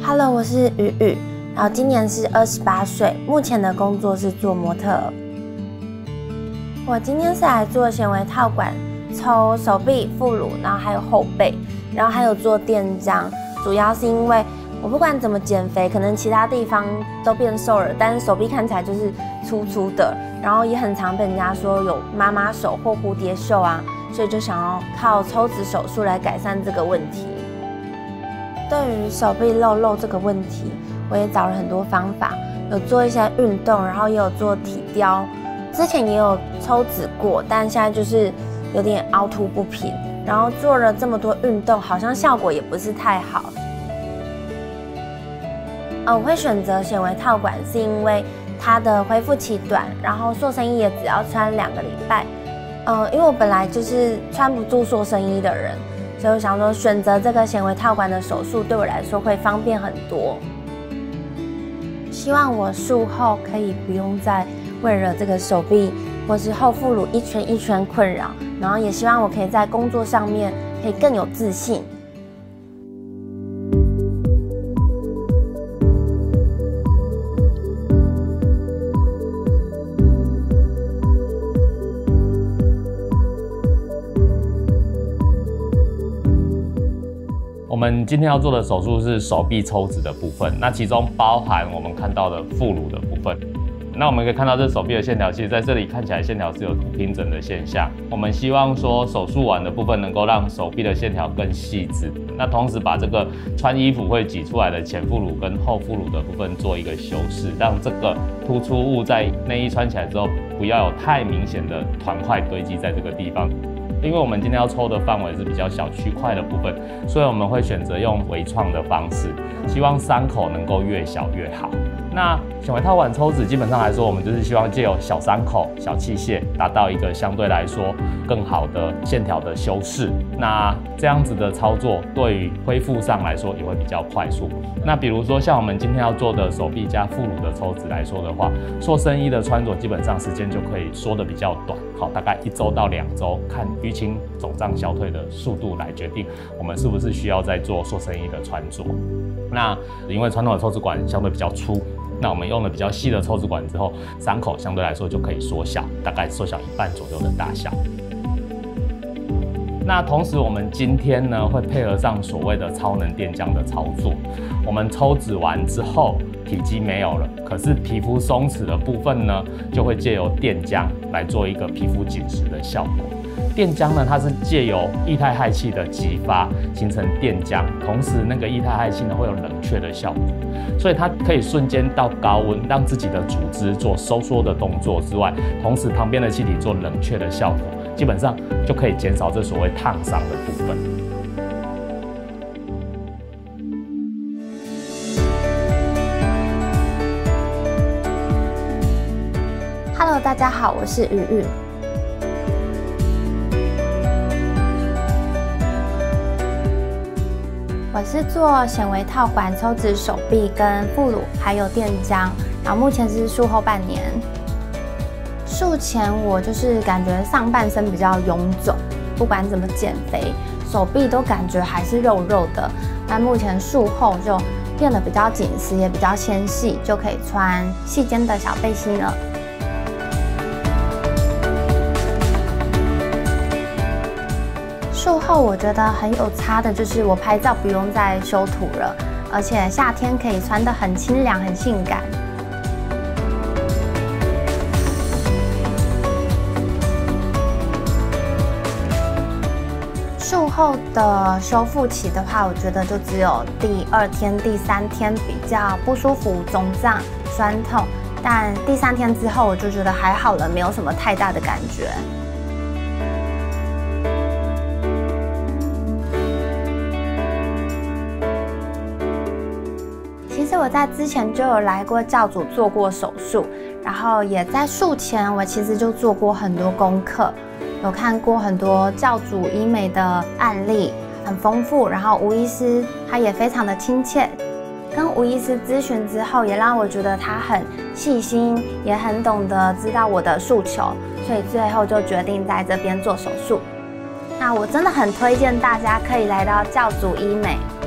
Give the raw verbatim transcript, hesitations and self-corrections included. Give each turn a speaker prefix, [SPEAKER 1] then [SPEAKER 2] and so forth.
[SPEAKER 1] Hello， 我是雨雨，然后今年是二十八岁，目前的工作是做模特儿。我今天是来做显微套管，抽手臂、副乳，然后还有后背，然后还有做电浆，主要是因为我不管怎么减肥，可能其他地方都变瘦了，但是手臂看起来就是粗粗的，然后也很常被人家说有妈妈手或蝴蝶袖啊，所以就想要靠抽脂手术来改善这个问题。对于手臂肉肉这个问题，我也找了很多方法，有做一些运动，然后也有做体雕，之前也有抽脂过，但现在就是有点凹凸不平，然后做了这么多运动，好像效果也不是太好。呃，我会选择显微套管，是因为它的恢复期短，然后塑身衣也只要穿两个礼拜。呃，因为我本来就是穿不住塑身衣的人，所以我想说选择这个显微套管的手术对我来说会方便很多。希望我术后可以不用再为了这个手臂或是后副乳一圈一圈困扰，然后也希望我可以在工作上面可以更有自信。
[SPEAKER 2] 我们今天要做的手术是手臂抽脂的部分，那其中包含我们看到的副乳的部分。那我们可以看到这手臂的线条，其实在这里看起来线条是有不平整的现象。我们希望说手术完的部分能够让手臂的线条更细致，那同时把这个穿衣服会挤出来的前副乳跟后副乳的部分做一个修饰，让这个突出物在内衣穿起来之后不要有太明显的团块堆积在这个地方。因为我们今天要抽的范围是比较小区块的部分，所以我们会选择用微创的方式，希望伤口能够越小越好。那显微套管抽脂基本上来说，我们就是希望借由小伤口、小器械，达到一个相对来说更好的线条的修饰。那这样子的操作对于恢复上来说也会比较快速。那比如说像我们今天要做的手臂加副乳的抽脂来说的话，塑身衣的穿着基本上时间就可以缩得比较短，好，大概一周到两周，看淤青肿胀消退的速度来决定我们是不是需要再做塑身衣的穿着。那因为传统的抽脂管相对比较粗，那我们用了比较细的抽脂管之后，伤口相对来说就可以缩小，大概缩小一半左右的大小。那同时我们今天呢会配合上所谓的超能电浆的操作，我们抽脂完之后体积没有了，可是皮肤松弛的部分呢就会借由电浆来做一个皮肤紧实的效果。电浆呢，它是借由液态氦气的激发形成电浆，同时那个液态氦气呢会有冷却的效果，所以它可以瞬间到高温，让自己的组织做收缩的动作之外，同时旁边的气体做冷却的效果，基本上就可以减少这所谓烫伤的部分。
[SPEAKER 1] Hello， 大家好，我是雨雨。我是做显微套管抽脂手臂跟副乳，还有电浆，然后目前是术后半年。术前我就是感觉上半身比较臃肿，不管怎么减肥，手臂都感觉还是肉肉的。但目前术后就变得比较紧实，也比较纤细，就可以穿细肩的小背心了。术后我觉得很有差的就是我拍照不用再修图了，而且夏天可以穿得很清凉、很性感。术后的修复期的话，我觉得就只有第二天、第三天比较不舒服、肿胀、酸痛，但第三天之后我就觉得还好了，没有什么太大的感觉。其实我在之前就有来过教主做过手术，然后也在术前我其实就做过很多功课，有看过很多教主医美的案例，很丰富。然后吴医师他也非常的亲切，跟吴医师咨询之后，也让我觉得他很细心，也很懂得知道我的诉求，所以最后就决定在这边做手术。那我真的很推荐大家可以来到教主医美。